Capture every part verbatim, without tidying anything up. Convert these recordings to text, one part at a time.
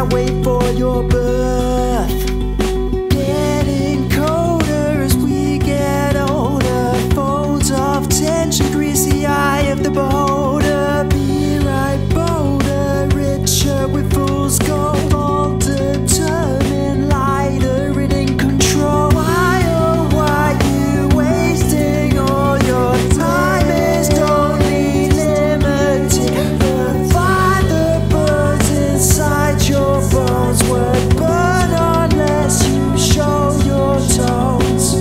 can't wait for your birth. Getting colder as we get older. Folds of tension grease the eye of the beholder. Be right bolder, richer with fool's gold. All determined, lighter and in control. Why, oh, why you wasting all your time? Is only limited. But find the birds inside your bones would burn unless you show your tones.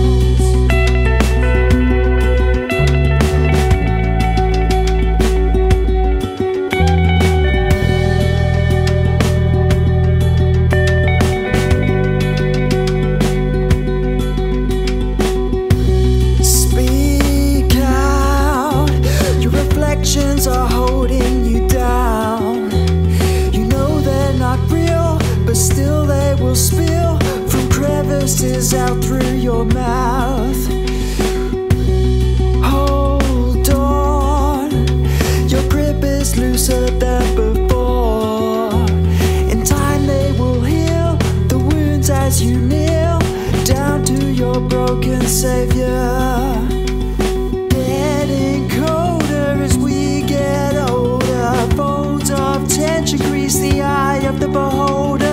Speak out, your reflections are holding you down. You know they're not real, but still they will spill from crevices out through your mouth. Hold on, your grip is looser than before. In time they will heal the wounds as you kneel down to your broken savior. Getting colder as we get older. Folds of tension grease the eye of the beholder.